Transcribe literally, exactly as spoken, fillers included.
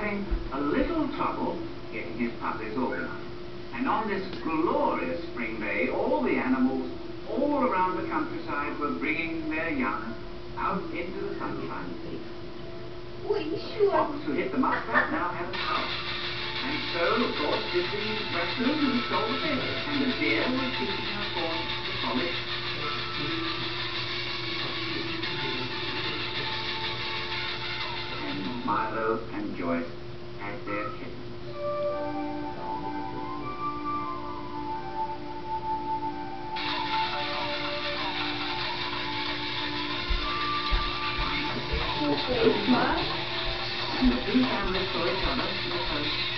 having a little trouble getting his puppies organized. And on this glorious spring day, all the animals all around the countryside were bringing their young out into the sunshine. The fox who hit the muskrat now had a trout. And so, of course, did the raccoon who stole the fish. And the deer was keeping her corn solid. And Milo and Joyce had their kittens. And the two families saw each other in the coast.